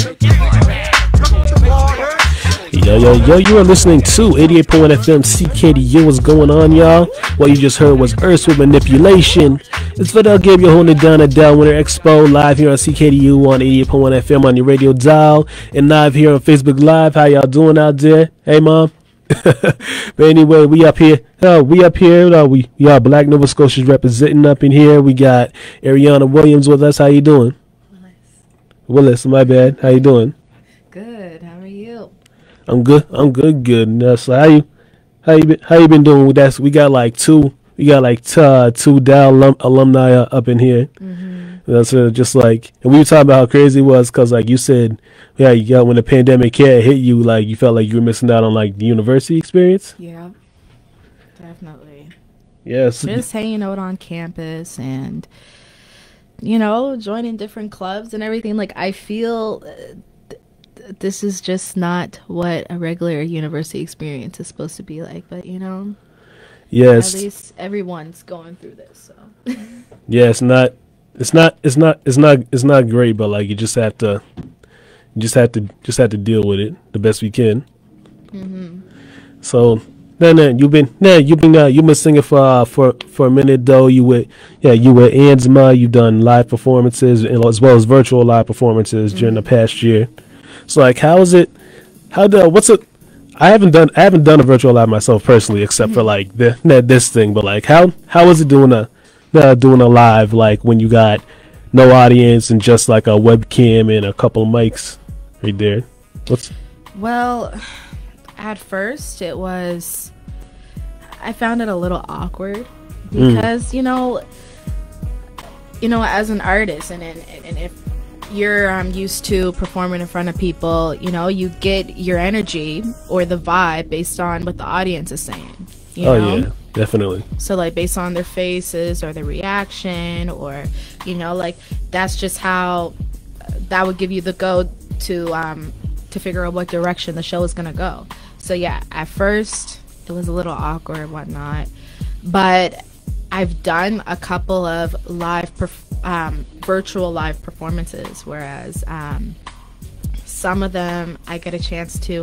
Yo, you are listening to 88.1 FM CKDU. What's going on, y'all? What you just heard was Earth with Manipulation. It's Fidel Gabriel holding it down at Down Winter Expo, live here on CKDU on 88.1 FM on your radio dial, and live here on Facebook Live. How y'all doing out there? Hey, Mom. But anyway, we up here. We are Black Nova Scotians representing up in here. We got Eriana Williams with us. How you doing? Willis, my bad. How you doing? Good. How are you? I'm good. So how you been doing with that? So we got like two Dow alumni up in here. Mm-hmm. That's just like, and we were talking about how crazy it was because like you said, yeah, when the pandemic hit you, like you felt like you were missing out on like the university experience. Yeah, definitely. Yes. Just hanging out on campus and joining different clubs and everything. Like I feel this is just not what a regular university experience is supposed to be like, but yes, at least everyone's going through this. So yeah, it's not great, but like you just have to deal with it the best we can. Mm-hmm. So then you've been singing for a minute though. You with Anzma. You've done live performances as well as virtual live performances during the past year. So like, I haven't done a virtual live myself personally, except for like this thing. But like, how is it doing a live, like when you got no audience and just like a webcam and a couple of mics right there? Well, at first I found it a little awkward because as an artist and if you're used to performing in front of people, you get your energy or the vibe based on what the audience is saying. Yeah, definitely. So like based on their faces or their reaction or like that's just how that would give you the go to figure out what direction the show is gonna go. So yeah, at first it was a little awkward and whatnot, but I've done a couple of virtual live performances, whereas some of them I get a chance to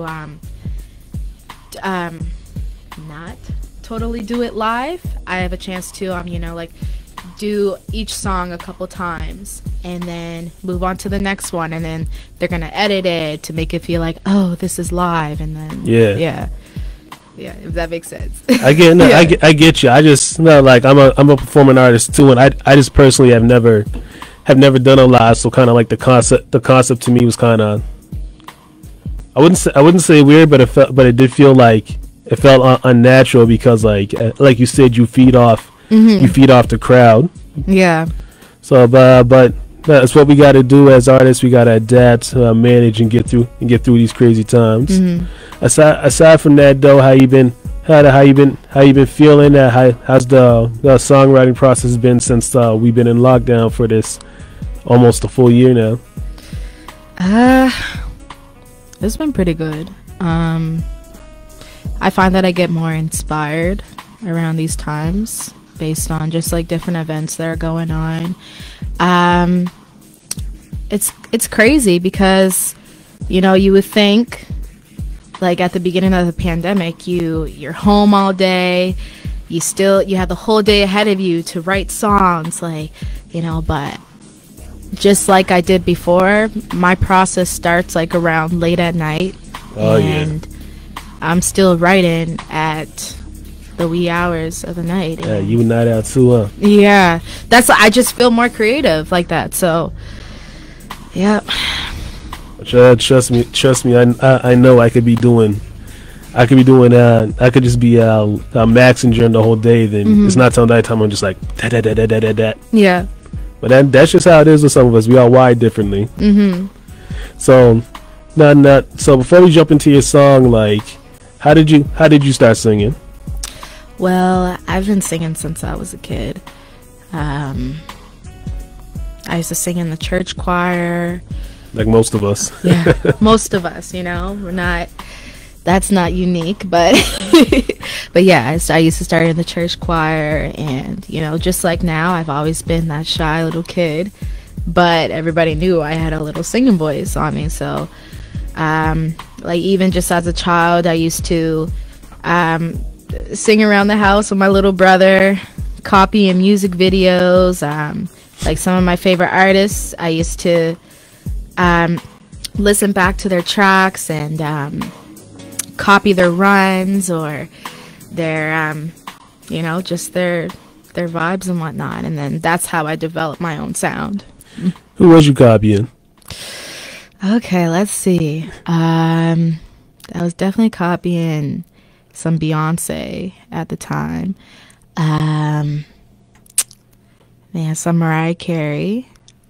not totally do it live. I have a chance to like do each song a couple times and then move on to the next one, and then they're gonna edit it to make it feel like, oh, this is live, and then yeah, if that makes sense. I get you. I just like I'm a performing artist too, and I just personally have never done a live, so kind of like the concept to me was kind of, I wouldn't say weird, but it did feel like it felt unnatural because like you said, you feed off the crowd. Yeah. So but that's what we got to do as artists. We got to adapt, manage, and get through these crazy times. Mm-hmm. Aside from that, though, how you been feeling? How's the songwriting process been since we've been in lockdown for this almost a full year now? It's been pretty good. I find that I get more inspired around these times based on just like different events that are going on. It's crazy because you would think like at the beginning of the pandemic you're home all day, you have the whole day ahead of you to write songs, like but just like I did before, my process starts like around late at night. And I'm still writing at the wee hours of the night. Yeah, you night out too, huh? Yeah, I just feel more creative like that. So, yeah. Trust me. I know I could be doing. I could just be maxing during the whole day. Then it's not till nighttime. I'm just like that. Yeah. But that's just how it is with some of us. We all wired differently. Mm-hmm. So, so before we jump into your song, like, how did you start singing? Well, I've been singing since I was a kid. I used to sing in the church choir. Like most of us. Yeah, most of us, we're not, that's not unique, but but yeah, I used to start in the church choir, and just like now, I've always been that shy little kid but everybody knew I had a little singing voice on me. So like even just as a child, I used to sing around the house with my little brother, copying music videos. Like some of my favorite artists, I used to listen back to their tracks and copy their runs or their you know, just their vibes and whatnot. And then that's how I developed my own sound. Who was you copying? Okay, let's see. I was definitely copying some Beyonce at the time. Man, some Mariah Carey.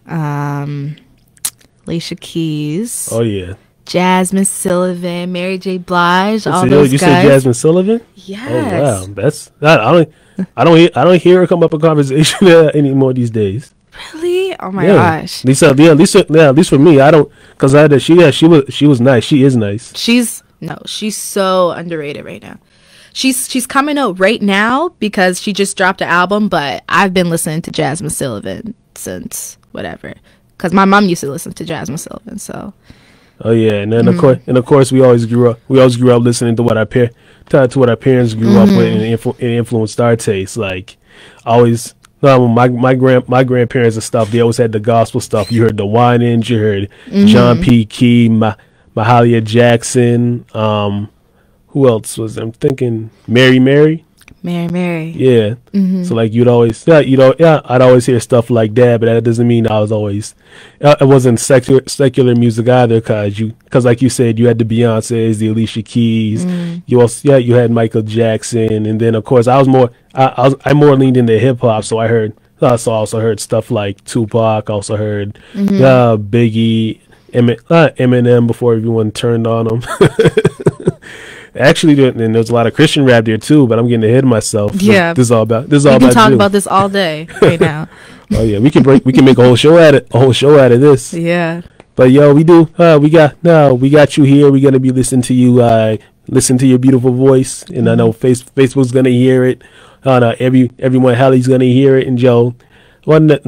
Alicia Keys. Oh yeah. Jasmine Sullivan, Mary J. Blige, all those guys. You said Jasmine Sullivan? Yes. Oh wow, that's I don't hear her come up in conversation anymore these days. Really? Oh my gosh. At least for me, I don't, because she was nice. She is nice. She's so underrated right now. She's coming out right now because she just dropped an album, but I've been listening to Jasmine Sullivan since whatever, because my mom used to listen to Jasmine Sullivan. So. Oh yeah, and then of course we always grew up listening to what our parents grew up with and influenced our taste. Like always, my grandparents and stuff, they always had the gospel stuff. You heard the Winans, you heard John P. Key, Mahalia Jackson. Who else was there? I'm thinking Mary. Yeah. So like I'd always hear stuff like that, but that doesn't mean I was always. It wasn't secular music either, because like you said, you had the Beyonces, the Alicia Keys. You had Michael Jackson, and then of course I more leaned into hip hop, so I also heard stuff like Tupac. Also heard Biggie, Eminem before everyone turned on him. Actually, and there's a lot of Christian rap there too, but I'm getting ahead of myself. Yeah, this is all about. We can talk about this all day right now. Oh yeah, we can make a whole show out of this. Yeah. But yo, we got you here. We're gonna be listening to you, listen to your beautiful voice, and I know Facebook's gonna hear it. Everyone, Hallie's gonna hear it, and Joe. I want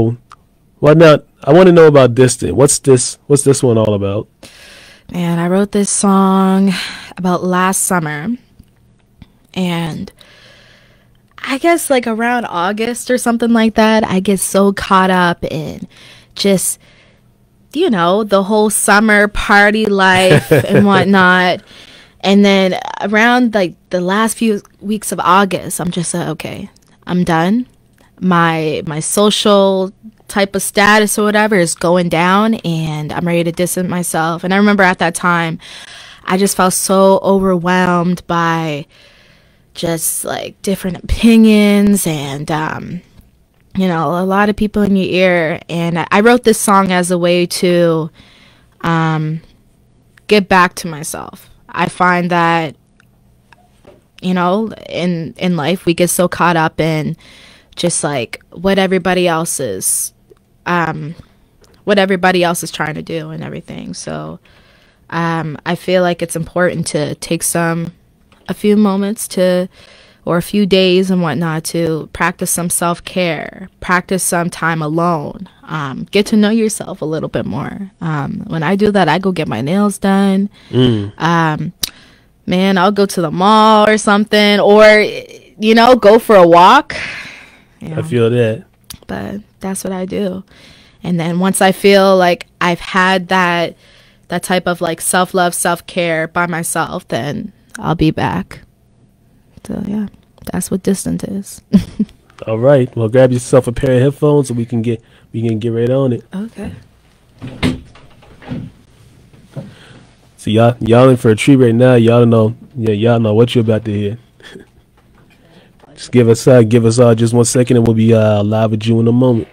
to know about Distant. What's this one all about? Man, I wrote this song about last summer, and I guess like around August or something like that, I get so caught up in just, the whole summer party life and whatnot. And then around like the last few weeks of August, I'm just okay, I'm done. My social type of status or whatever is going down, and I'm ready to distance myself. And I remember at that time, I just felt so overwhelmed by just like different opinions and a lot of people in your ear. And I wrote this song as a way to get back to myself. I find that in life we get so caught up in just like what everybody else is trying to do and everything. So I feel like it's important to take a few moments or a few days and whatnot to practice some self-care, practice some time alone, get to know yourself a little bit more. When I do that, I go get my nails done. Man, I'll go to the mall or something, or go for a walk. I feel that. But that's what I do. And then once I feel like I've had that type of like self-love, self-care by myself, then I'll be back. So yeah, that's what Distant is. All right. Well, grab yourself a pair of headphones so we can get right on it. Okay. So y'all in for a treat right now. Y'all know what you're about to hear. Just give us just 1 second, and we'll be live with you in a moment.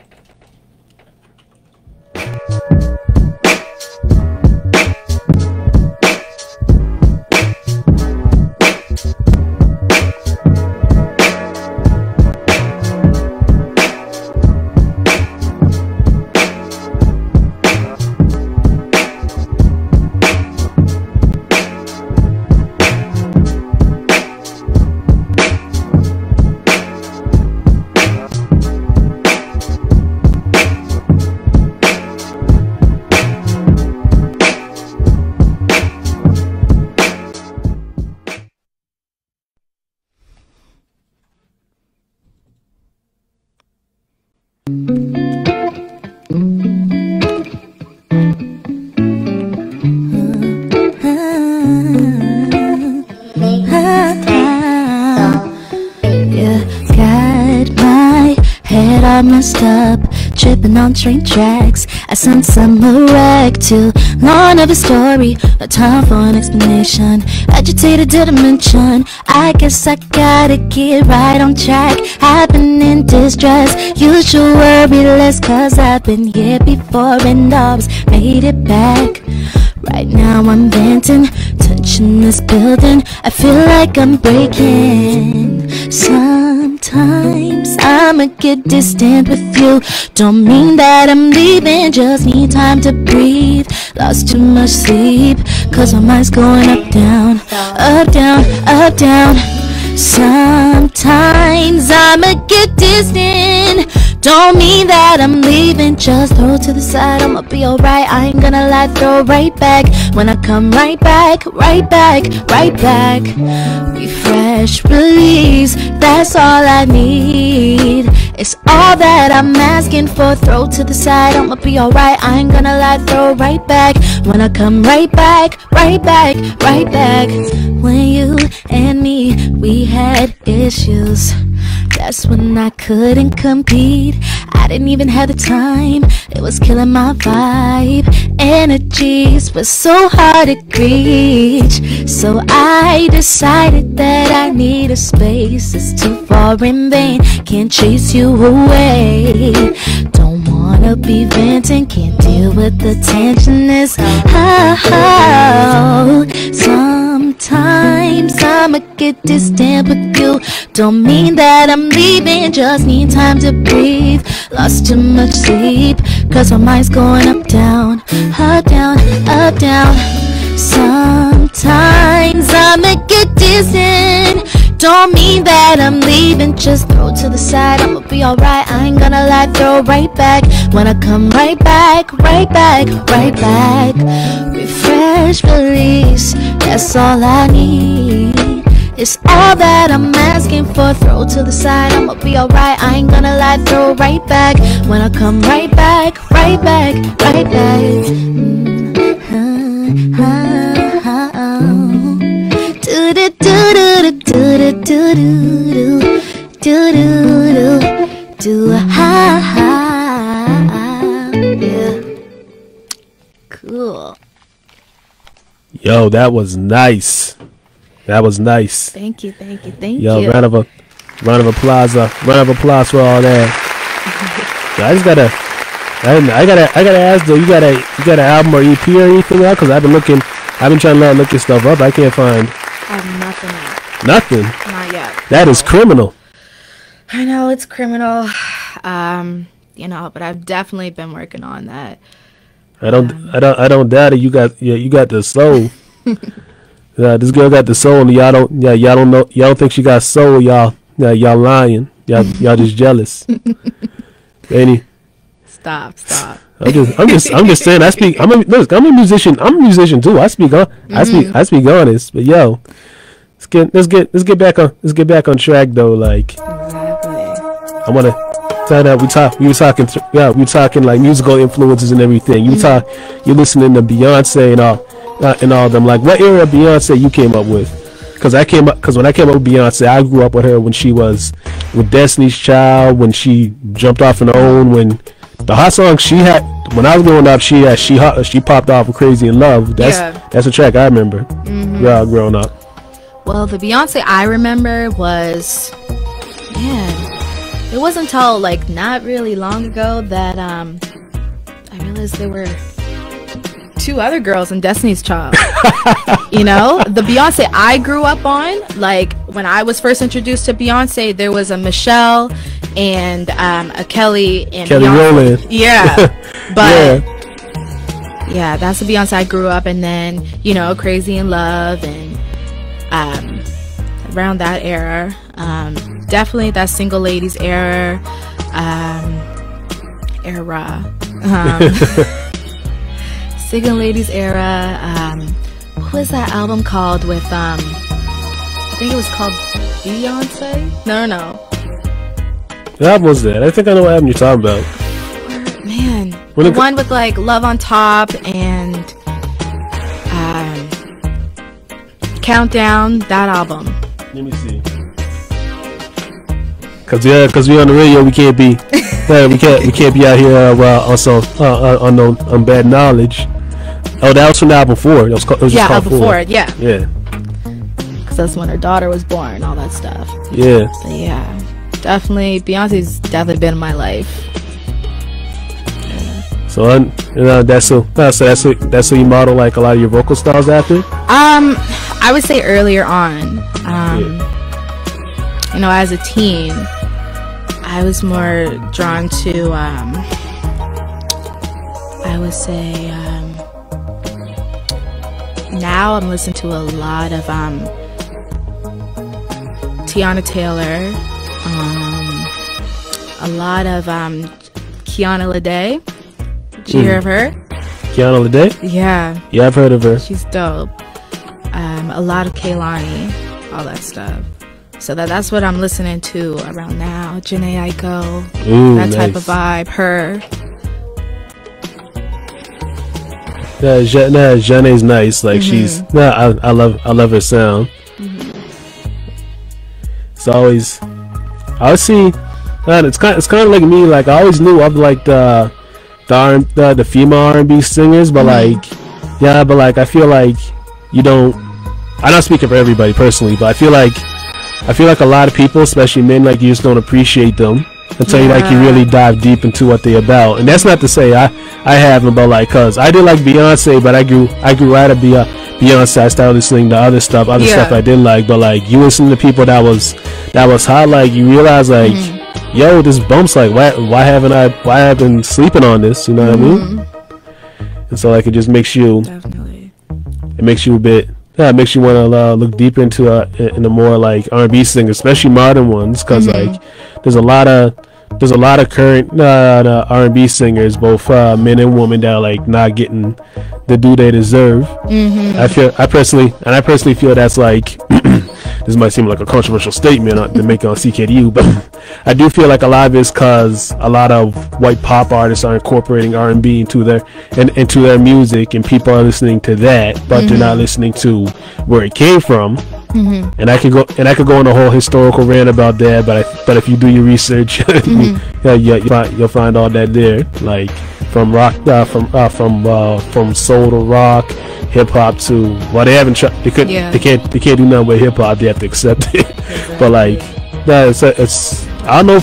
messed up, tripping on train tracks. I sense I'm a wreck too long of a story, no time for an explanation. Agitated didn't mention, I guess I gotta get right on track. I've been in distress, you should worry less, cause I've been here before and always made it back. Right now I'm venting, tension is building, I feel like I'm breaking. Sometimes I'ma get distant with you, don't mean that I'm leaving, just need time to breathe. Lost too much sleep, cause my mind's going up, down, up, down, up, down. Sometimes I'ma get distant, don't mean that I'm leaving, just throw to the side, I'ma be alright, I ain't gonna lie, throw right back, when I come right back, right back, right back. Refresh, release, that's all I need, it's all that I'm asking for, throw to the side, I'ma be alright, I ain't gonna lie, throw right back, when I come right back, right back, right back. When you and me, we had issues, that's when I couldn't compete, I didn't even have the time, it was killing my vibe. Energies were so hard to reach, so I decided that I need a space. It's too far in vain, can't chase you away. Don't wanna be venting, can't deal with the tension. This how sometimes I'ma get distant with you, don't mean that I'm leaving, just need time to breathe. Lost too much sleep, cause my mind's going up, down, up, down, up, down. Sometimes I'ma get distant, don't mean that I'm leaving, just throw to the side, I'ma be alright, I ain't gonna lie, throw right back, when I come right back, right back, right back. Refresh, release, that's all I need, it's all that I'm asking for, throw to the side, I'ma be alright, I ain't gonna lie, throw right back, when I come right back, right back, right back. Do do do do do do do do do do ha ha. Yeah. Cool. Yo, that was nice. That was nice. Thank you, thank you, thank you. you. Round of applause for all that. So I just gotta, I gotta ask though. You got an album or EP or anything out? Cause I've been trying to look your stuff up. I can't find. I have nothing out. Nothing. Not yet. That is criminal. I know it's criminal. You know, but I've definitely been working on that. I don't doubt it. You got the soul. This girl got the soul, and y'all don't think she got soul. Y'all lying. Y'all just jealous. Any? Stop. I'm just saying. I'm a musician. I'm a musician too. I speak honest. But yo, let's get back on track though. Like, Exactly. I want to find out. We were talking like musical influences and everything. You're listening to Beyonce and all them. Like, what era of Beyonce you came up with? Because when I came up with Beyonce, I grew up with her when she was with Destiny's Child, when she jumped off on her own, when the hot song she had when I was growing up, she popped off with Crazy in Love. That's a track I remember. Yeah, growing up. Well, the Beyonce I remember was, man, it wasn't until like not really long ago that I realized there were two other girls in Destiny's Child. You know, the Beyonce I grew up on, like when I was first introduced to Beyonce, there was a Michelle and a Kelly and Kelly Rowland. Yeah, but yeah, that's the Beyonce I grew up, and then you know, Crazy in Love and around that era, definitely that Single Ladies era. Single Ladies era. What was that album called with I think it was called Beyonce? No. What album was that? I think I know what album you're talking about. Man, the one with like Love on Top and Countdown, that album. Let me see. Cause we on the radio, we can't be Yeah, we can't be out here well on bad knowledge. Oh, that was from the album before. It was just called before. Yeah. Yeah. Because that's when her daughter was born, all that stuff. Yeah. But yeah, definitely Beyonce's definitely been in my life. So that's who you model like a lot of your vocal styles after. I would say earlier on. You know, as a teen, I was more drawn to. I would say. Now I'm listening to a lot of Tiana Taylor, a lot of Kiana Lede. Did you hear of her? Kiana Lede? Yeah. Yeah, I've heard of her. She's dope. A lot of Kehlani, all that stuff. So that's what I'm listening to around now. Jhené Aiko, that type of vibe. Her. Yeah, Jhené's nice. Like she's. I love her sound. It's always. I see. Man, it's kind of like me. Like I always knew of like the female R&B singers, but like I feel like you don't. I'm not speaking for everybody personally, but I feel like a lot of people, especially men, like you just don't appreciate them until you really dive deep into what they're about. And that's not to say I haven't, but like, cause I did like Beyonce, but I grew out of Beyonce. I started listening to other stuff I did like, but like you listen to people that was hot, like you realize like, yo, this bumps, like why haven't I been sleeping on this? You know what I mean? And so like it just makes you definitely. It makes you a bit. Yeah, it makes you want to look deeper into in the more like R&B singers, especially modern ones, because like there's a lot of current R&B singers, both men and women, that are like not getting the due they deserve. I personally feel that's like this might seem like a controversial statement to make on CKDU, but I do feel like a lot of it's because a lot of white pop artists are incorporating R&B into their music, and people are listening to that, but they're not listening to where it came from. And I could go on a whole historical rant about that, but if you do your research, you'll find all that there, like from rock, from soul to rock, hip hop to they haven't tried. They can't do nothing with hip hop. They have to accept it. But like it's I don't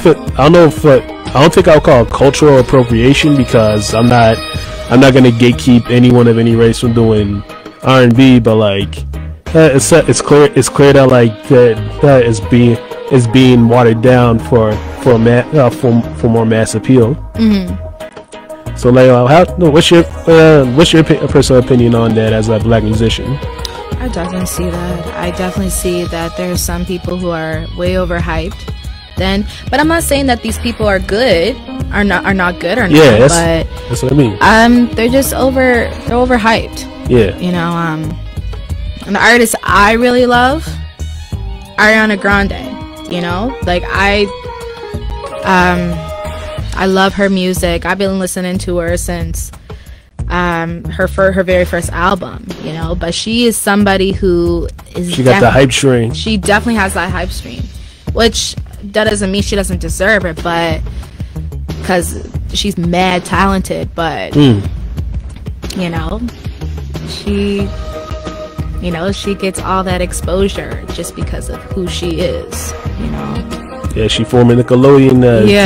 think I'll call it cultural appropriation, because I'm not gonna gatekeep anyone of any race from doing R&B, but like it's clear that like that is being watered down for more mass appeal. So like, what's your personal opinion on that as a black musician? I definitely see that. I definitely see that there's some people who are way overhyped. But I'm not saying that these people are good, are not good or not. Yeah, but that's what I mean. They're just overhyped. Yeah. You know, and the artist I really love, Ariana Grande. You know, like I love her music. I've been listening to her since her very first album, you know, but she is somebody who is she got the hype train. She definitely has that hype stream, which that doesn't mean she doesn't deserve it, but because she's mad talented, but you know, she gets all that exposure just because of who she is, you know. Yeah, she forming Nickelodeon.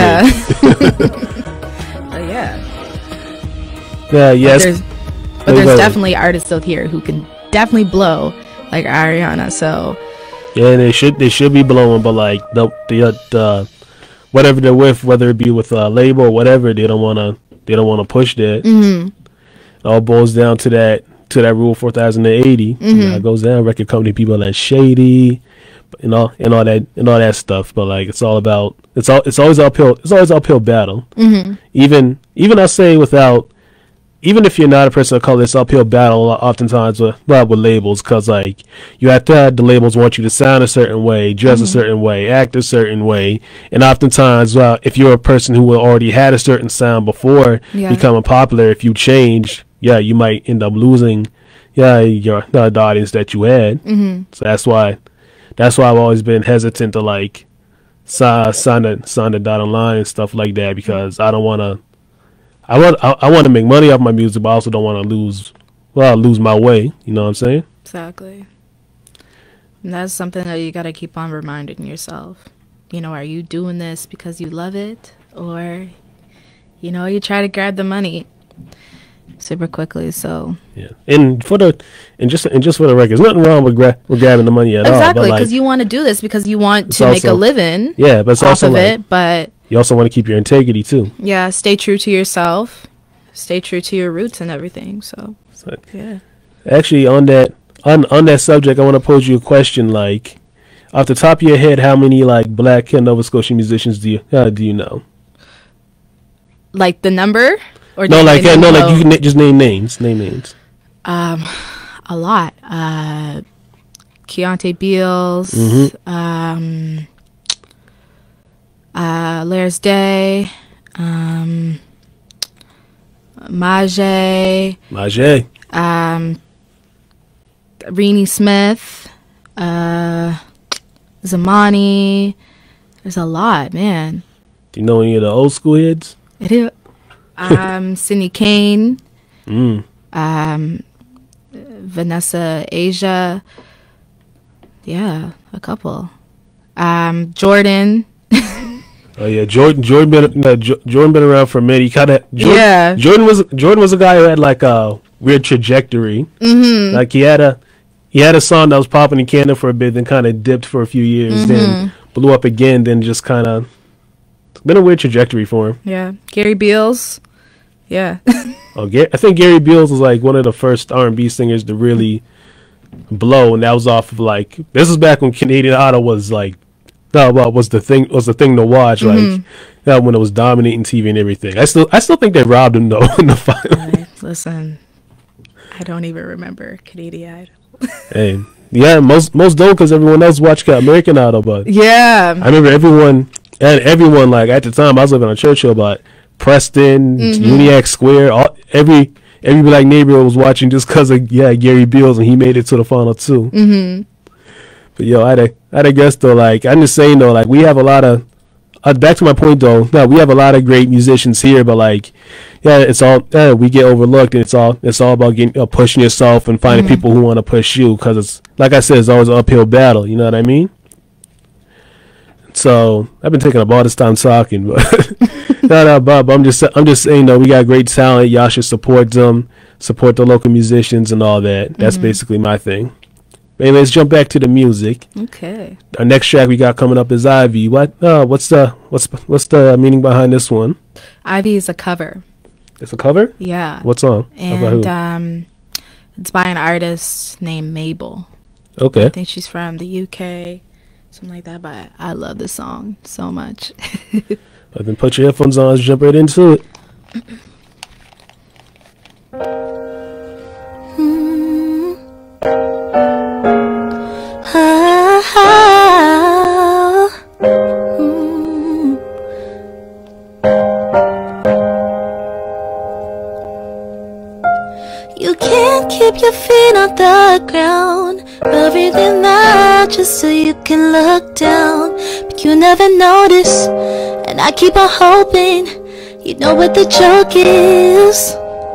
Yes. But there's definitely artists out here who can definitely blow like Ariana. So yeah, they should be blowing, but like the whatever they're with, whether it be with a label or whatever, they don't wanna push that. It all boils down to that rule 4080. It goes down. Record company people that's shady, and all that stuff. But like it's always uphill battle. Even I say even if you're not a person of color, it's uphill battle oftentimes with labels, because like you have to have the labels want you to sound a certain way, dress a certain way, act a certain way, and oftentimes if you're a person who already had a certain sound before becoming popular, if you change, you might end up losing the audience that you had. So that's why I've always been hesitant to like sign the dotted line and stuff like that, because I don't want to. I want to make money off my music, but I also don't want to lose my way. You know what I'm saying? Exactly. And that's something that you got to keep on reminding yourself. You know, are you doing this because you love it, or, you know, you try to grab the money super quickly? So yeah, and just for the record, there's nothing wrong with grabbing the money at all. Exactly, because you want to do this because you want to make a living. Yeah, but it's also off of like, it, but you also want to keep your integrity too. Yeah, stay true to yourself, stay true to your roots and everything. So yeah. Actually, on that subject, I want to pose you a question. Like, off the top of your head, how many like Black and Nova Scotian musicians do you know? Like the number, or no, like you can just name names. A lot. Keontae Beals, Lairs Day, Majay, Reenie Smith, Zamani. There's a lot, man. Do you know any of the old school heads? Sydney Kane, Vanessa Asia. Yeah, a couple. Jordan. Oh yeah, Jordan been around for a minute. Jordan was a guy who had like a weird trajectory. Like he had a song that was popping in Canada for a bit, then kind of dipped for a few years, then blew up again, then just kind of been a weird trajectory for him. Yeah, Gary Beals. Yeah. I think Gary Beals was like one of the first R&B singers to really blow, and that was off of like, this was back when Canadian Idol was like, was the thing to watch, like when it was dominating TV and everything. I still think they robbed him though in the final. Listen, I don't even remember Canadian Idol. Hey, yeah, most don't, because everyone else watched American Idol, but yeah, I remember everyone like at the time I was living on Churchill, but Preston, Uniac Square, every Black neighborhood was watching just because of Gary Beals, and he made it to the final too. But yo, I guess though, like I'm just saying though, like we have a lot of back to my point though. No, we have a lot of great musicians here, but like, it's all we get overlooked, and it's all about getting pushing yourself and finding people who want to push you, because it's like I said, it's always an uphill battle. You know what I mean? So I've been taking up all this time talking, but no, Bob. I'm just saying though, we got great talent. Y'all should support them, support the local musicians and all that. That's basically my thing. Anyway, let's jump back to the music. Okay. Our next track we got coming up is Ivy. What's the meaning behind this one? Ivy is a cover. It's a cover? Yeah. What song? And it's by an artist named Mabel. Okay. I think she's from the UK, something like that. But I love this song so much. Well, then put your headphones on. Let's jump right into it. You can't keep your feet on the ground, everything that just so you can look down. But you never notice, and I keep on hoping you know what the joke is.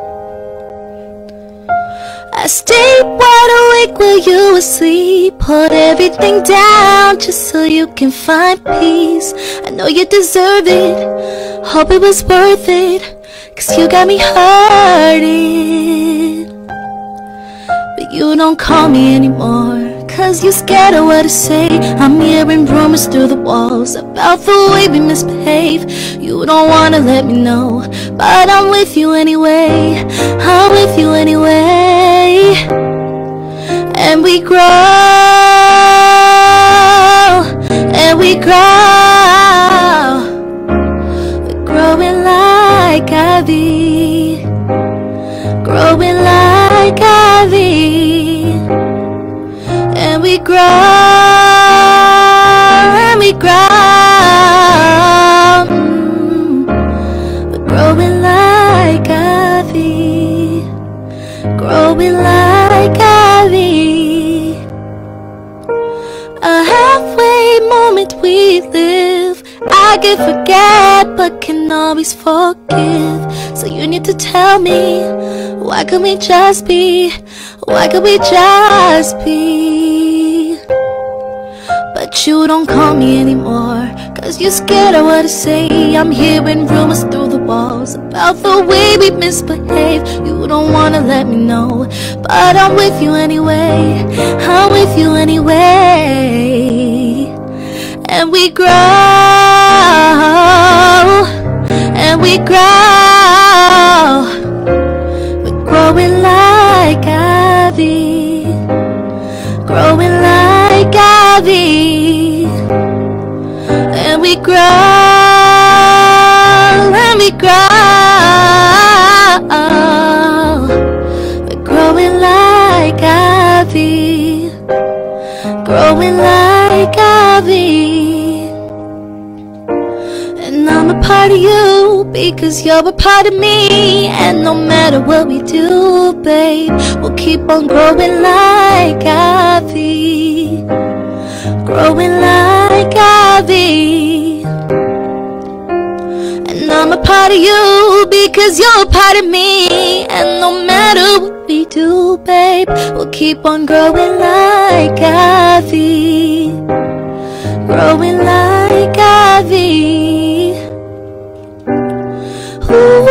I stayed wide awake while you were asleep, put everything down just so you can find peace. I know you deserve it, hope it was worth it, 'cause you got me hurting. But you don't call me anymore, 'cause you're scared of what I say. I'm hearing rumors through the walls about the way we misbehave. You don't wanna let me know, but I'm with you anyway. I'm with you anyway. And we grow, and we grow. We're growing like ivy, growing like ivy. And we grow, and we grow. We're growing like ivy, growing like ivy. A halfway moment we live, I can forget, but can always forgive. So you need to tell me, why can't we just be? Why can't we just be? But you don't call me anymore, cause you're scared of what I say. I'm hearing rumors through the walls about the way we misbehave. You don't wanna let me know, but I'm with you anyway. I'm with you anyway. And we grow, and we grow. We're growing like ivy, growing like ivy. And we grow, and we grow. We're growing like ivy, growing like ivy. And I'm a part of you because you're a part of me. And no matter what we do, babe, we'll keep on growing like ivy, growing like ivy. And I'm a part of you because you're a part of me. And no matter what we do, babe, we'll keep on growing like ivy, growing like ivy. Ooh,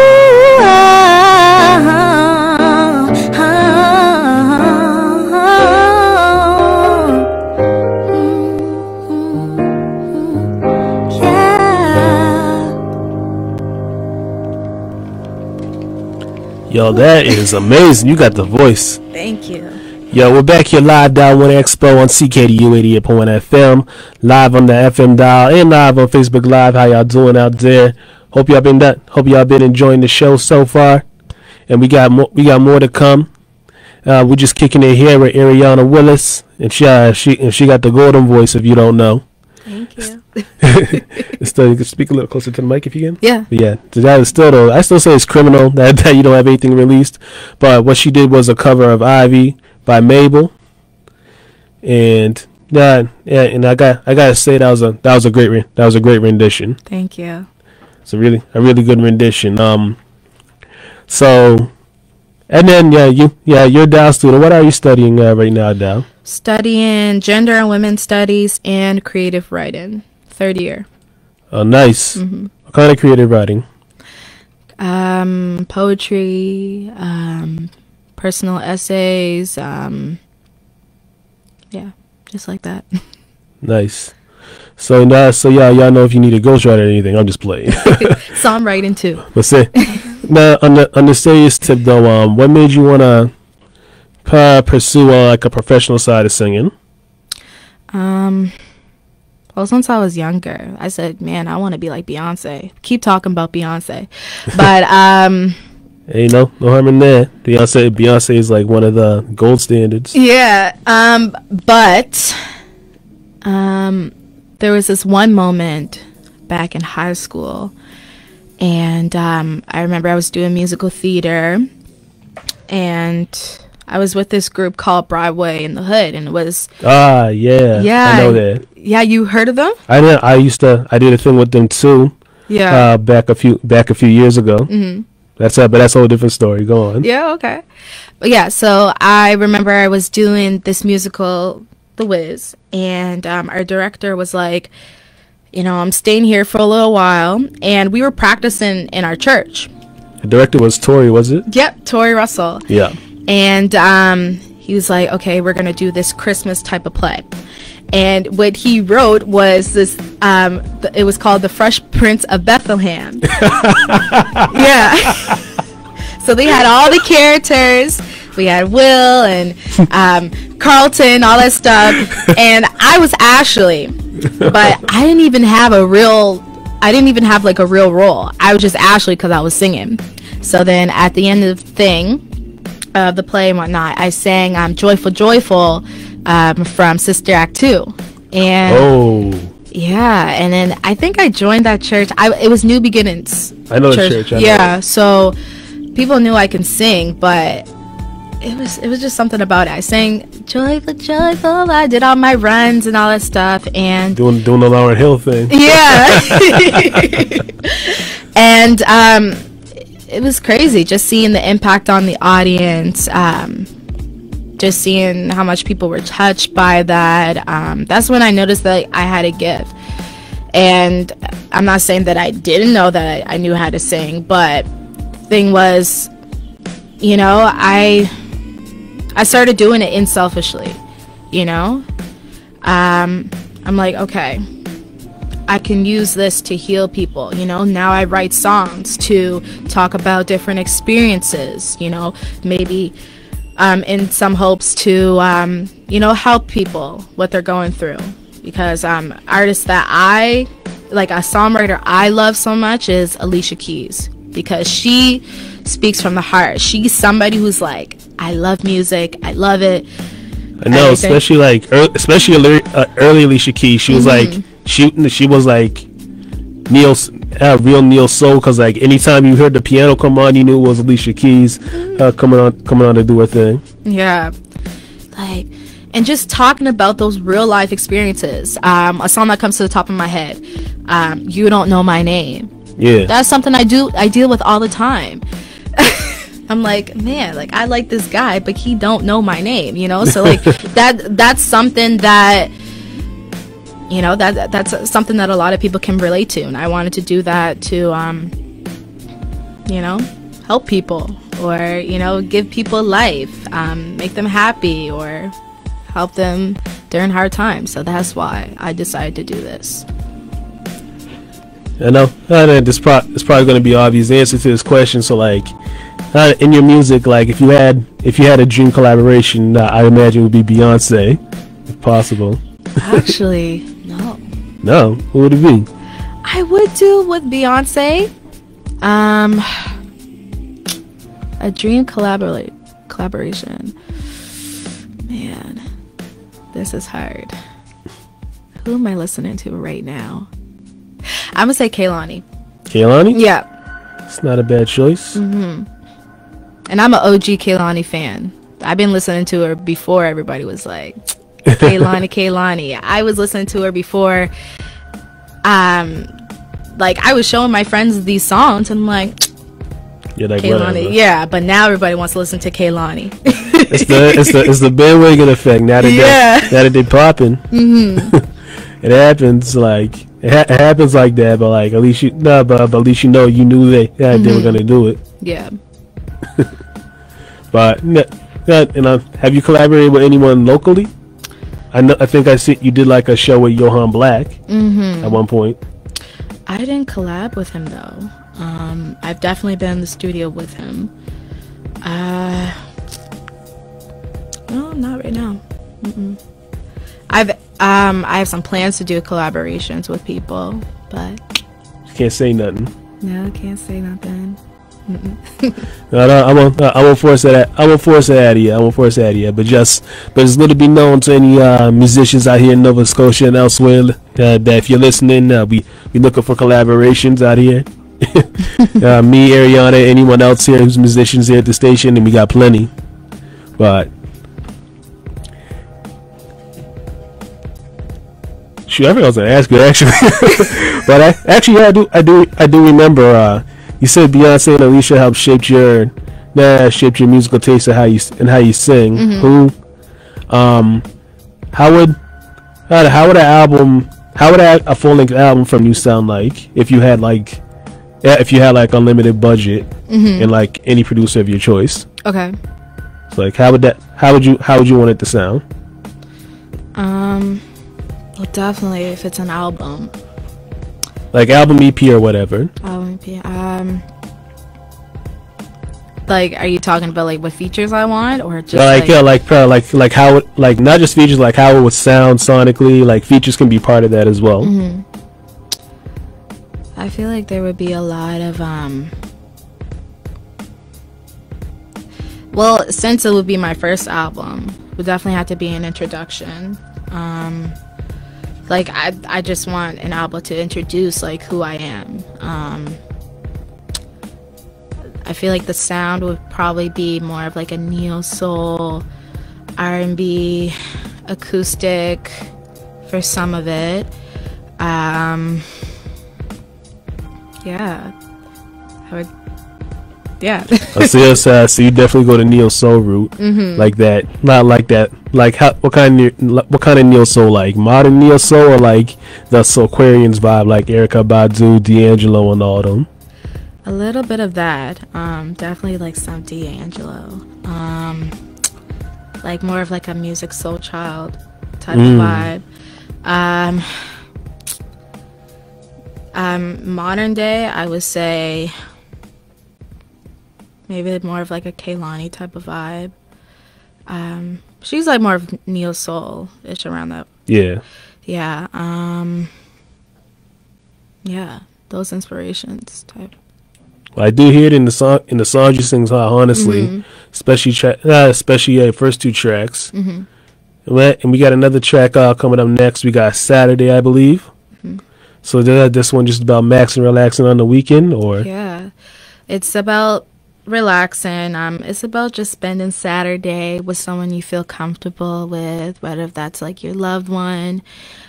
Yo, that is amazing. You got the voice. Thank you. Yo, we're back here live down Winter Expo on CKDU 88.1 FM, live on the FM dial and live on Facebook Live. How y'all doing out there? Hope y'all been enjoying the show so far, and we got more to come. We're just kicking it here with Eriana Willis, and she got the golden voice. If you don't know, Thank you. Still, you can speak a little closer to the mic if you can. Yeah. But yeah. So that is still though. I still say it's criminal that you don't have anything released. But what she did was a cover of Ivy by Mabel, and and I gotta say that was a great rendition. Thank you. It's a really good rendition. So, and then you're a Dow student. What are you studying right now, Dow? Studying gender and women's studies and creative writing, 3rd year. Oh, nice. Mm-hmm. What kind of creative writing? Poetry, personal essays, just like that. Nice. So y'all know if you need a ghostwriter or anything. I'm just playing. So I'm writing too. But say, now on the serious tip though, what made you wanna pursue like a professional side of singing? Well, since I was younger, I said, man, I want to be like Beyonce. Keep talking about Beyonce, but Ain't no harm in that. Beyonce is like one of the gold standards. Yeah. But there was this one moment back in high school, and I remember I was doing musical theater, and I was with this group called Broadway in the Hood, and it was yeah, I know that. Yeah, you heard of them? I did a thing with them too. Yeah. Back a few years ago. Mm-hmm. But that's a whole different story. Go on. Yeah, okay. But yeah, so I remember I was doing this musical, The Wiz, and our director was like, I'm staying here for a little while, and we were practicing in our church. The director was Tori, was it? Yep, Tori Russell. Yeah. And he was like, okay, we're going to do this Christmas type of play. And what he wrote was this, it was called The Fresh Prince of Bethlehem. Yeah. So they had all the characters. We had Will and Carlton, all that stuff. And I was Ashley. But I didn't even have like a real role. I was just Ashley because I was singing. So then at the end of the thing, the play and whatnot, I sang Joyful Joyful from Sister Act 2. And yeah, and then I think I joined that church. It was New Beginnings. I know the church. Yeah, so people knew I can sing, but it was just something about it. I sang joyful, joyful. I did all my runs and all that stuff, and doing the Lauryn Hill thing. Yeah. And it was crazy just seeing the impact on the audience, just seeing how much people were touched by that. That's when I noticed that I had a gift. And I'm not saying that I didn't know that I knew how to sing, but the thing was, you know, I started doing it unselfishly, you know. I'm like, okay, I can use this to heal people, you know. Now I write songs to talk about different experiences, you know, maybe in some hopes to, you know, help people what they're going through. Because artists that a songwriter I love so much is Alicia Keys, because she speaks from the heart. She's somebody who's like, I love music, I love it. I know, especially early Alicia Keys. She was like, she was like real Neil Soul, because like anytime you heard the piano come on, you knew it was Alicia Keys coming on to do her thing. Yeah, like. And just talking about those real life experiences. A song that comes to the top of my head, You Don't Know My Name. Yeah. That's something I deal with all the time. I'm like, man, like I like this guy, but he don't know my name, you know? So like that's something that, you know, that's something that a lot of people can relate to. And I wanted to do that to, you know, help people, or, you know, give people life, make them happy, or help them during hard times. So that's why I decided to do this. I know it's probably going to be obvious answer to this question. So like, in your music, like if you had a dream collaboration, I imagine it would be Beyonce, if possible. Actually, no. No, who would it be? I would do with Beyonce, a dream collaboration. Man, this is hard. Who am I listening to right now? I'm gonna say Kehlani. Kehlani? Yeah. It's not a bad choice. Mm-hmm. And I'm an OG Kehlani fan. I've been listening to her before everybody was like, Kehlani. I was listening to her before. Like I was showing my friends these songs, and I'm like, you're like, Kehlani. Whatever. Yeah, but now everybody wants to listen to Kehlani. it's the bandwagon effect. Now that they popping. Mm-hmm. It happens like it happens like that, but like at least you know you knew they were gonna do it. Yeah. But have you collaborated with anyone locally? I think I see you did like a show with Johan Black at one point. I didn't collab with him though. I've definitely been in the studio with him. No, not right now. I have some plans to do collaborations with people, but you can't say nothing. No, can't say nothing. No, I won't force that. I won't force that out of you. But just let it be known to any musicians out here in Nova Scotia and elsewhere that if you're listening, we looking for collaborations out here. Me, Eriana, anyone else here who's musicians here at the station, and we got plenty. But shoot, I forgot I was gonna ask you actually. But I do remember. You said Beyonce and Alicia helped shape your musical taste and how you sing. Mm-hmm. How would a full length album from you sound like if you had like unlimited budget and like any producer of your choice? Okay. So like how would you want it to sound? Well, definitely if it's an album. Like album EP or whatever. Album EP. Like, are you talking about like what features I want, or just like how it, like not just features, like how it would sound sonically? Like features can be part of that as well. Mm-hmm. I feel like there would be a lot of well, since it would be my first album, it would definitely have to be an introduction. Like I just want an album to introduce like who I am. I feel like the sound would probably be more of like a neo soul, R&B, acoustic for some of it. Yeah, I would. Yeah. I see us. So you definitely go to neo soul route, like that. Not like that. Like what kind of neo soul? Like modern neo soul, or like the Soulquarians vibe, like Erykah Badu, D'Angelo, and all them. A little bit of that. Definitely like some D'Angelo. Like more of like a Music Soul Child type of vibe. Modern day, I would say maybe more of like a Kehlani type of vibe. She's like more of neo soul-ish around that. Yeah. Yeah. Yeah. Those inspirations type. Well, I do hear it in the songs you sing, honestly, especially first two tracks. And we got another track coming up next. We got Saturday, I believe. So this one just about maxing, relaxing on the weekend, or? Yeah, it's about relaxing. It's about just spending Saturday with someone you feel comfortable with, whether that's like your loved one.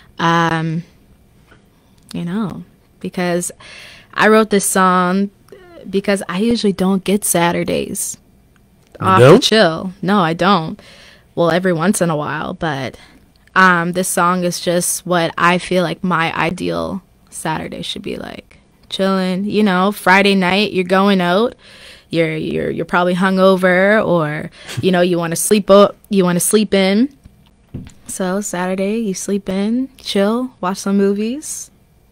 You know, because I wrote this song because I usually don't get Saturdays off to chill. No, I don't. Well, every once in a while, but this song is just what I feel like my ideal Saturday should be like. Chilling, you know, Friday night, you're going out, you're probably hungover, or you know, you want to sleep in. So Saturday, you sleep in, chill, watch some movies.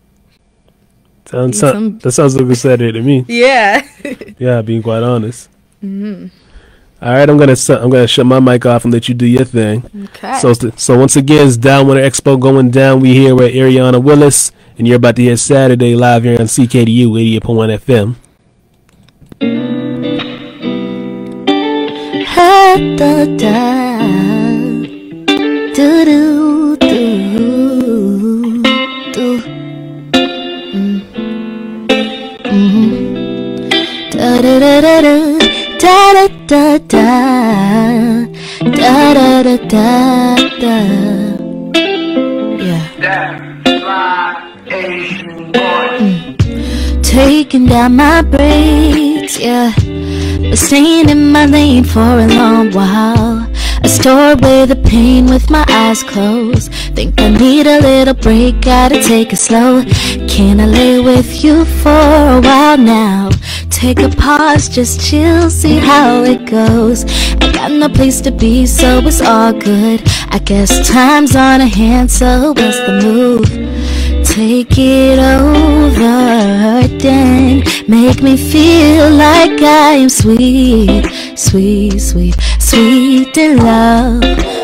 That sounds like a Saturday to me. Yeah. Yeah, being quite honest. All right, I'm gonna shut my mic off and let you do your thing. Okay. So once again, it's Down Winter Expo going down. We here with Eriana Willis, and you're about to hear Saturday live here on CKDU 88.1 FM. Taking down my braids, yeah, but staying in my lane for a long while. I store away the pain with my eyes closed. Think I need a little break, gotta take it slow. Can I lay with you for a while now? Take a pause, just chill, see how it goes. I got no place to be, so it's all good. I guess time's on a hand, so what's the move? Take it over, then make me feel like I am sweet, sweet, sweet, sweet in love.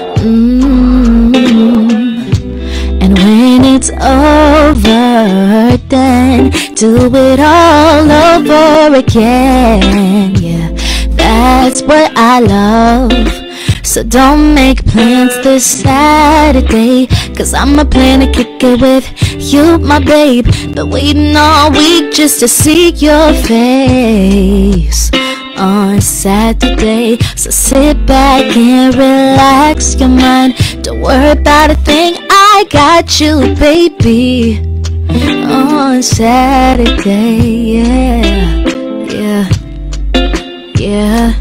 And when it's over, then do it all over again. Yeah, that's what I love. So don't make plans this Saturday, 'cause I'ma plan to kick it with you, my babe. Been waiting all week just to see your face on Saturday. So sit back and relax your mind. Don't worry about a thing, I got you, baby. On Saturday, yeah, yeah, yeah.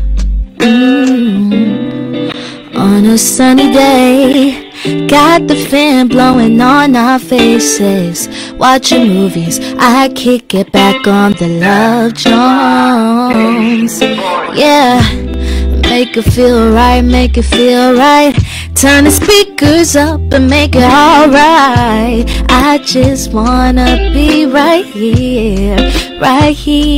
On a sunny day, got the fan blowing on our faces, watching movies, I kick it back on the Love Jones. Yeah, make it feel right, make it feel right. Turn the speakers up and make it alright. I just wanna be right here, right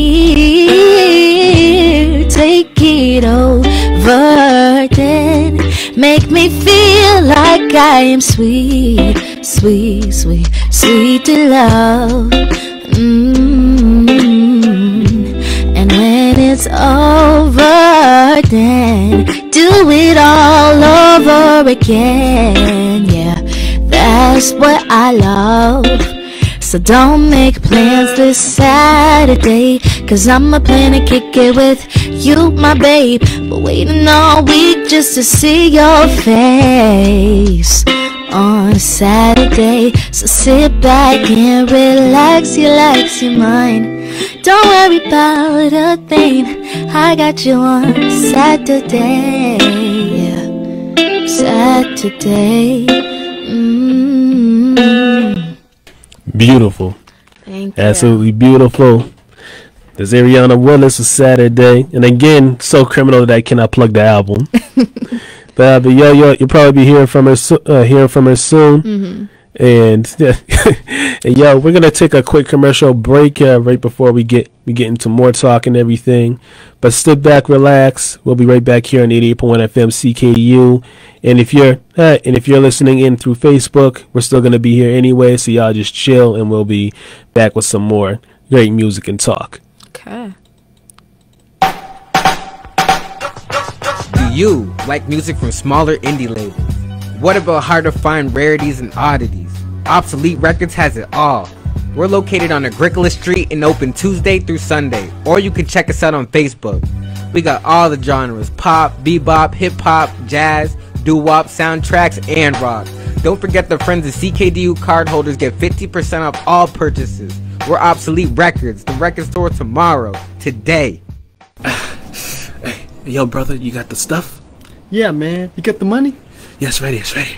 here. Take it over, then make me feel like I am sweet, sweet, sweet, sweet to love. And when it's over, then do it all over again. Yeah, that's what I love. So don't make plans this Saturday, 'cause I'ma plan to kick it with you, my babe. But waiting all week just to see your face on Saturday. So sit back and relax your mind. Don't worry about a thing, I got you on Saturday. Saturday. Beautiful. Thank you. Absolutely beautiful. There's Eriana Willis with Saturday. And again, so criminal that I cannot plug the album. But yo, you'll probably be hearing from her soon. And, and yo, we're gonna take a quick commercial break right before we get into more talk and everything. But sit back, relax. We'll be right back here on 88.1 FM CKDU. And if you're listening in through Facebook, we're still gonna be here anyway. So y'all just chill, and we'll be back with some more great music and talk. Okay. Do you like music from smaller indie labels? What about hard to find rarities and oddities? Obsolete Records has it all. We're located on Agricola Street and open Tuesday through Sunday. Or you can check us out on Facebook. We got all the genres: pop, bebop, hip-hop, jazz, doo-wop, soundtracks, and rock. Don't forget the friends of CKDU cardholders get 50% off all purchases. We're Obsolete Records, the record store tomorrow, today. Hey, yo, brother, you got the stuff? Yeah, man. You got the money? Yes, ready. It's ready.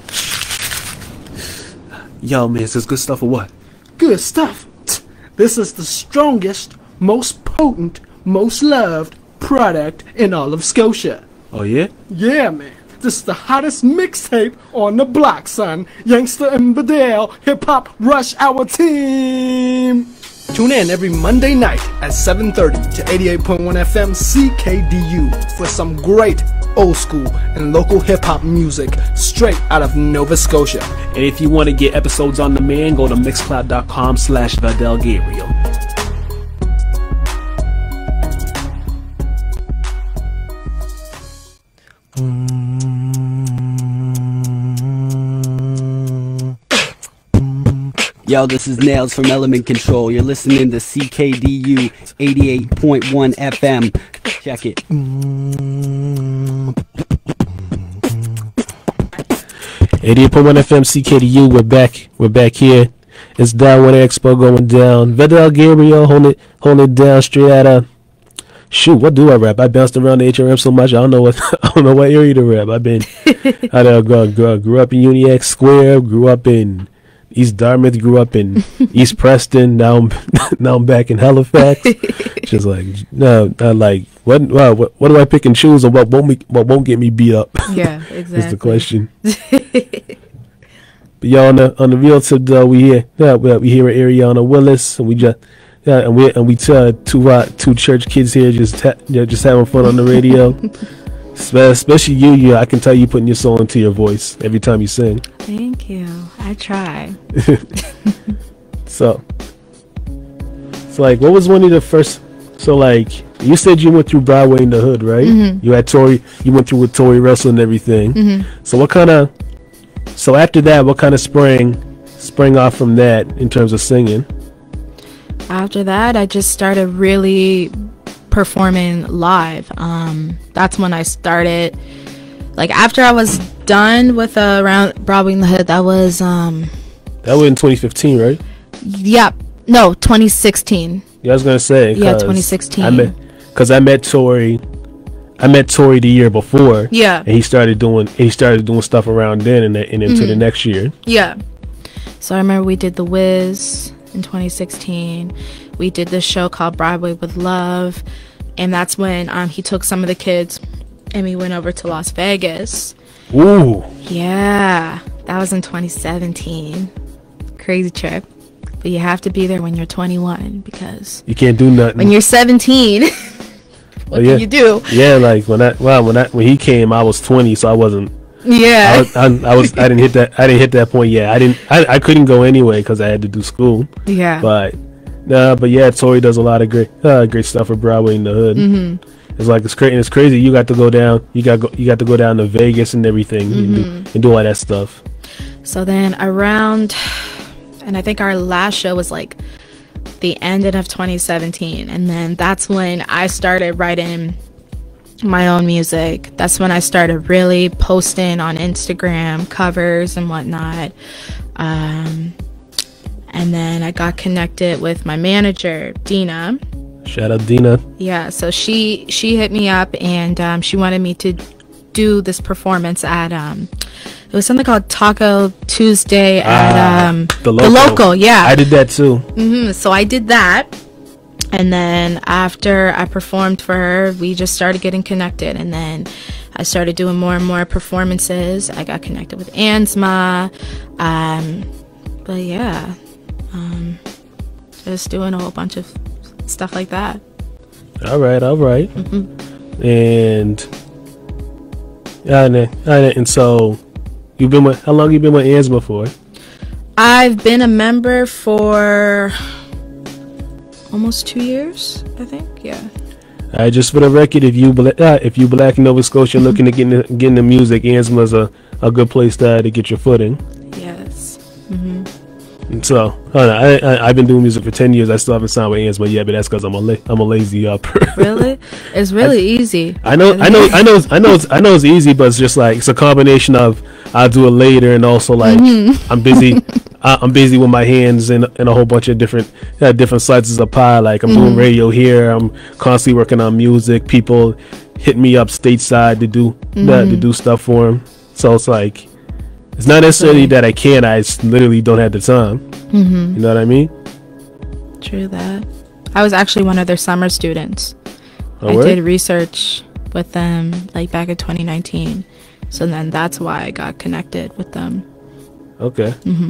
Yo, man, is this good stuff or what? Good stuff. This is the strongest, most potent, most loved product in all of Scotia. Oh, yeah? Yeah, man. This is the hottest mixtape on the block, son. Youngster and Badale, hip-hop rush hour team. Tune in every Monday night at 7:30 to 88.1 FM CKDU for some great old school and local hip-hop music straight out of Nova Scotia. And if you want to get episodes on demand, go to mixcloud.com/VadelGabriel. Yo, this is Nails from Element Control. You're listening to CKDU 88.1 FM. Check it. 88.1 FM CKDU. We're back here. It's Down Winter Expo going down. Vedal Gabriel holding it down straight out of. Shoot, what do I rap? I bounced around the HRM so much. I don't know what area to rap. I grew up in Uniac Square. Grew up in East Dartmouth, grew up in East Preston. Now I'm back in Halifax. Just like what do I pick and choose, or what won't get me beat up? Yeah, exactly. Is the question. But y'all on the real tip though, we here with Eriana Willis, and we two church kids here just having fun on the radio. Especially you, I can tell you putting your soul into your voice every time you sing. Thank you. I try. So like, what was one of the first? So like, you said you went through Broadway in the Hood, right? Mm-hmm. You went through with Tori Russell and everything. Mm-hmm. So after that, what kind of sprang off from that in terms of singing? After that, I just started really performing live. That's when I started. Like, after I was done with around Broadway in the Hood, that was in 2015, right? Yeah, no, 2016. Yeah, I was gonna say. Yeah, 2016. I met Tori the year before. Yeah. And he started doing stuff around then and into the next year. Yeah. So I remember we did The Wiz in 2016. We did this show called Broadway with Love, and that's when he took some of the kids and we went over to Las Vegas. Ooh. Yeah, that was in 2017. Crazy trip. But you have to be there when you're 21, because you can't do nothing when you're 17. What can you do? Yeah, like when he came, I was 20, so I wasn't. Yeah. I didn't hit that point yet. I couldn't go anyway because I had to do school. Yeah. But yeah, Tori does a lot of great stuff for Broadway in the Hood. Mm-hmm. It's crazy. You got to go down. You got to go down to Vegas and everything, mm-hmm. and do all that stuff. So then around And I think our last show was like the end of 2017. And then that's when I started writing my own music. That's when I started really posting on Instagram covers and whatnot. And then I got connected with my manager, Dina. Shout out Dina. Yeah, so she hit me up, and she wanted me to do this performance at it was something called Taco Tuesday at the local. Yeah, I did that too. So I did that, and then after I performed for her, we just started getting connected, and then I started doing more and more performances. I got connected with Ansma, but yeah, just doing a whole bunch of stuff like that. All right. And so you've been with, how long you been with Ansma for? I've been a member for almost 2 years, I think. Yeah. Just for the record, if you black in Nova Scotia looking to get into music, Ansma's a good place to get your footing. Yes. And so I've been doing music for 10 years. I still haven't signed with Ansma yet, but that's because I'm a lazy person. Really? It's really easy. I know it's easy, but it's just like it's a combination of I'll do it later, and also like I'm busy. I'm busy with my hands in a whole bunch of different slices of pie. Like I'm doing radio here. I'm constantly working on music. People hit me up stateside to do stuff for them. So it's like it's not necessarily that I can't. I just literally don't have the time. You know what I mean? True that. I was actually one of their summer students. Oh, I did research with them like back in 2019. So then that's why I got connected with them. Okay.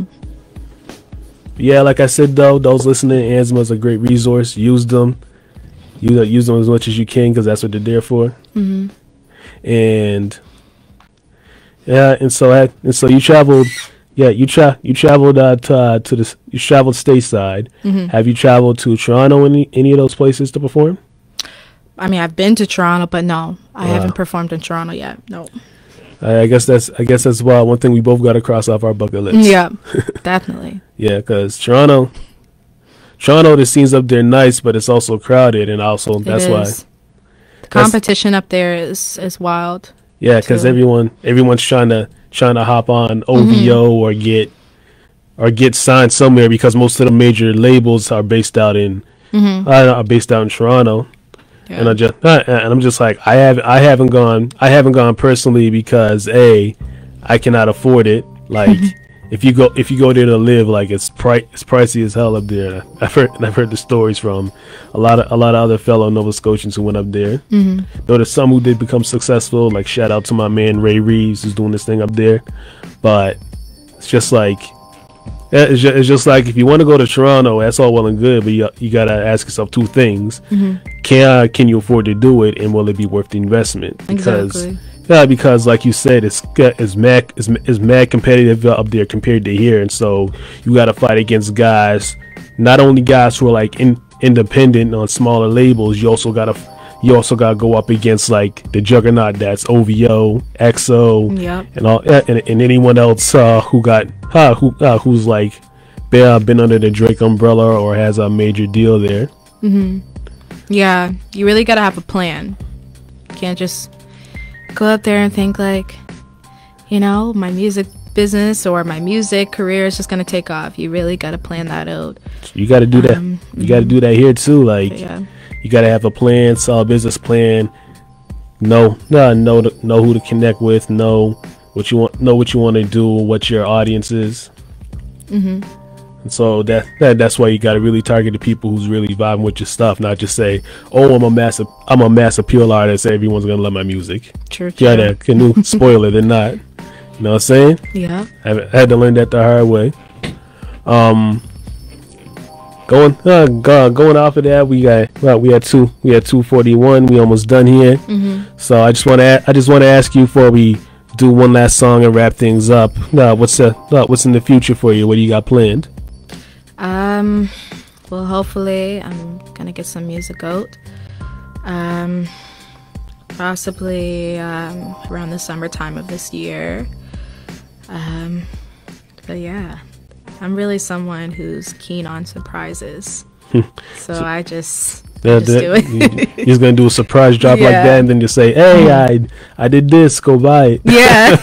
Yeah, like I said though, those listening, Ansma is a great resource. Use them. Use them as much as you can because that's what they're there for. And yeah, and so you traveled. Yeah, you traveled you traveled stateside. Have you traveled to Toronto, any of those places to perform? I mean, I've been to Toronto, but no, I haven't performed in Toronto yet. No. I guess that's one thing we both got to cross off our bucket list. Yeah, definitely. Yeah, because Toronto, the scenes up there nice, but it's also crowded, and also that's why the competition up there is wild. Yeah, because everyone's trying to hop on OVO or get signed somewhere because most of the major labels are based out in Toronto. Yeah. And I'm just like I haven't gone personally because I cannot afford it. Like if you go there to live, like it's pricey as hell up there. I've heard the stories from a lot of other fellow Nova Scotians who went up there. Though there's some who did become successful. Like shout out to my man Ray Reeves who's doing this thing up there. But it's just like if you want to go to Toronto, that's all well and good, but you gotta ask yourself two things: can you afford to do it, and will it be worth the investment? Because like you said, it's mad competitive up there compared to here, and so you got to fight against guys, not only guys who are like independent on smaller labels. You also got to go up against like the juggernaut that's OVO, EXO, and all, and anyone else who's like been under the Drake umbrella or has a major deal there. Yeah, you really got to have a plan. You can't just go up there and think like, my music business or my music career is just going to take off. You really got to plan that out. You got to do that. You got to do that here too. Like, you got to have a plan, solid business plan. Know who to connect with. Know what you want to do. What your audience is. And so that's why you got to really target the people who's really vibing with your stuff, not just say, "Oh, I'm a mass appeal artist. Everyone's gonna love my music." True. Yeah, that can spoil it and not. You know what I'm saying? Yeah. I had to learn that the hard way. Going off of that, we had 2:41. We almost done here. So I just want to ask you before we do one last song and wrap things up. What's in the future for you? What do you got planned? Well, hopefully I'm gonna get some music out. Possibly around the summertime of this year. But yeah, I'm really someone who's keen on surprises. So I just do it. You're just gonna do a surprise drop like that, and then you say, "Hey, I did this. Go buy it." Yeah.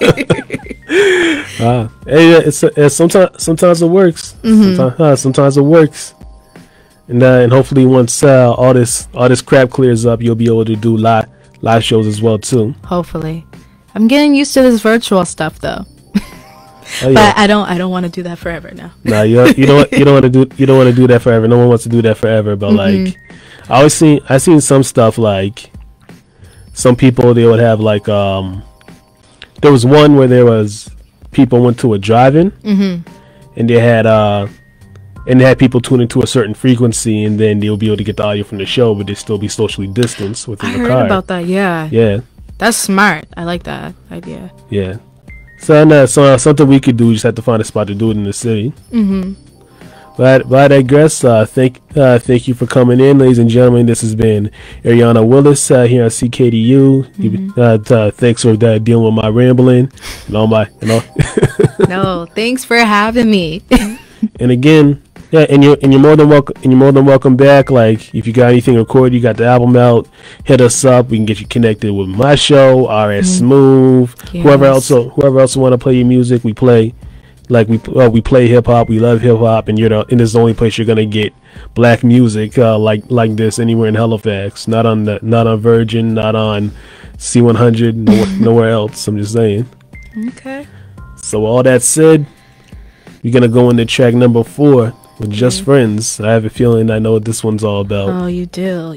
Hey, sometimes it works. Sometimes it works. And hopefully once all this crap clears up, you'll be able to do live shows as well too. Hopefully, I'm getting used to this virtual stuff though. Oh, yeah. But I don't want to do that forever now. No, you don't want to do that forever. No one wants to do that forever. But like, I seen some stuff like some people, they would have like there was one where there was people went to a drive-in and they had people tune into a certain frequency, and then they'll be able to get the audio from the show, but they still be socially distanced within the car. I heard about that. Yeah. That's smart. I like that idea. Yeah. So something we could do. We just have to find a spot to do it in the city. But I digress. Thank you for coming in, ladies and gentlemen. This has been Eriana Willis here on CKDU. Thanks for dealing with my rambling and all my. No, thanks for having me. And again, and you're more than welcome. And you're more than welcome back. Like, if you got anything recorded, you got the album out, hit us up. We can get you connected with my show, RS Smooth, yes. whoever else want to play your music. We play. Like we play hip hop, we love hip hop, and this is the only place you're gonna get black music like this anywhere in Halifax. Not on Virgin, not on C100, nowhere else. I'm just saying. Okay. So all that said, we're gonna go into track number 4 with Just Friends. I have a feeling I know what this one's all about. Oh, you do.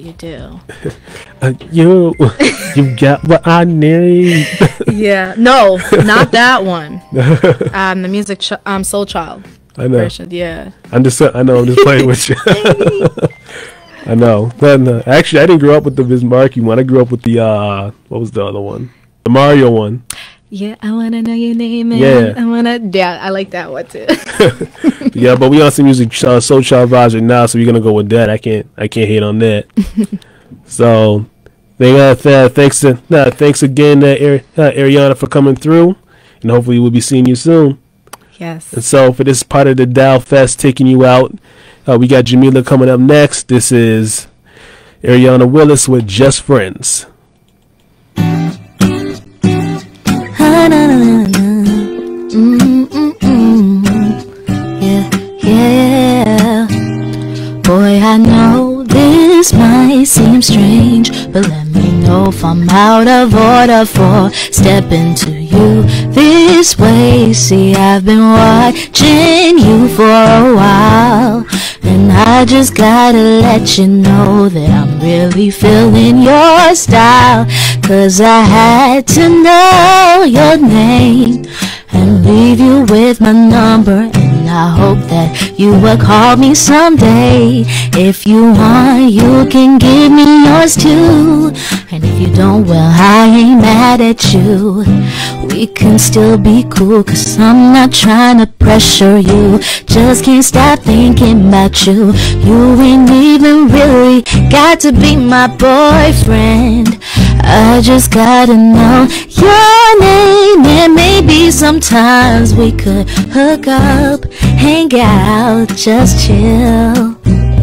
You got what I need. Yeah, no, not that one. The music, Soul Child. I know. Version. Yeah. I'm just playing with you. I know. But actually, I didn't grow up with the Bismarcky one. I grew up with the what was the other one? The Mario one. Yeah, I wanna know your name. Yeah. I like that one too. Yeah, but we on some music Soul Child vibes right now, so we're gonna go with that. I can't hate on that. So, thanks again, Eriana, for coming through, and hopefully we'll be seeing you soon. Yes. And so for this part of the Dial Fest taking you out, we got Jamila coming up next. This is Eriana Willis with Just Friends. Yeah. Boy, I know this might seem strange, but let me know if I'm out of order for stepping to you this way. See, I've been watching you for a while, and I just gotta let you know that I'm really feeling your style. 'Cause I had to know your name and leave you with my number, and I hope that you will call me someday. If you want, you can give me yours too, and if you don't, well, I ain't mad at you. We can still be cool, 'cause I'm not trying to pressure you. Just can't stop thinking about you. You ain't even really got to be my boyfriend. I just gotta know your name, and maybe sometimes we could hook up, hang out, just chill.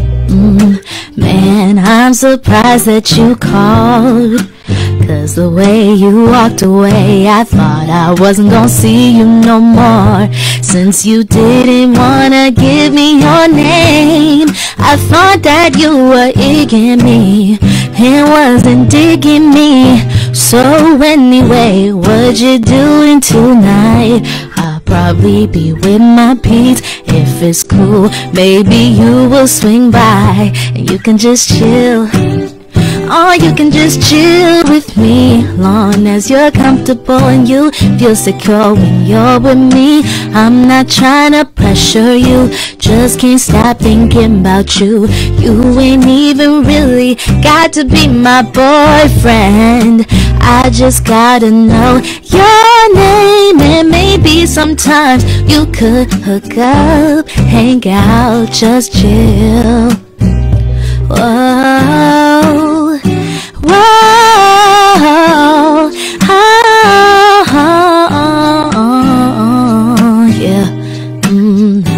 Man, I'm surprised that you called, 'cause the way you walked away, I thought I wasn't gonna see you no more. Since you didn't wanna give me your name, I thought that you were egging me and wasn't digging me. So anyway, what you doing tonight? I'll probably be with my peeps. If it's cool, maybe you will swing by and you can just chill. Or you can just chill with me, long as you're comfortable and you feel secure when you're with me. I'm not trying to pressure you, just can't stop thinking about you. You ain't even really got to be my boyfriend. I just gotta know your name, and maybe sometimes you could hook up, hang out, just chill. Whoa, whoa, oh, yeah.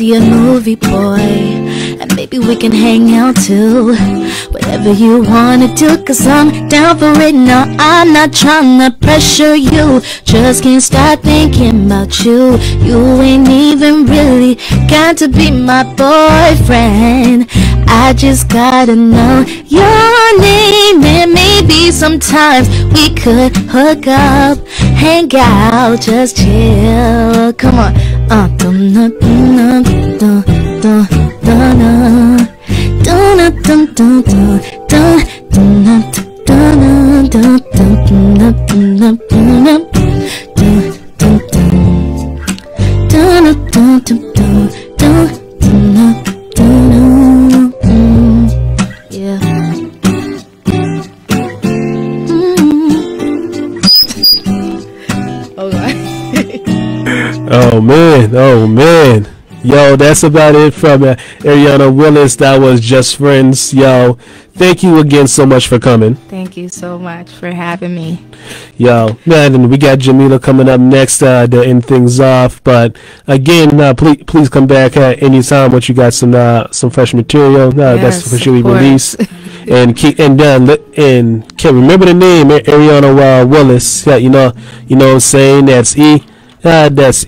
be a movie, boy, and maybe we can hang out too. Whatever you wanna do, 'cause I'm down for it. No, I'm not trying to pressure you, just can't stop thinking about you. You ain't even really got to be my boyfriend. I just gotta know your name, and maybe sometimes we could hook up, hang out, just chill. Come on. Dun dun dun dun dun dun dun dun dun dun dun Oh man. Yo, that's about it from Eriana Willis. That was Just Friends. Yo, thank you again so much for coming. Thank you so much for having me. Yo, man, and we got Jamila coming up next to end things off. But again, please come back at any time once you got some fresh material that's officially released. And can remember the name Eriana Willis. Yeah, you know what I'm saying? That's that's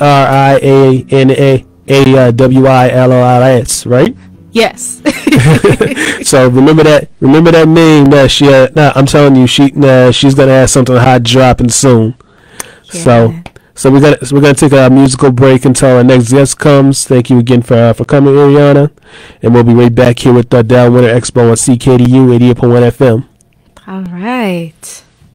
ErianaWillis, right? Yes. So remember that name. That I'm telling you, she's gonna have something hot dropping soon. Yeah. So we're gonna take a musical break until our next guest comes. Thank you again for coming, Eriana, and we'll be right back here with the Down Winter Expo on CKDU 88.1 FM. All right.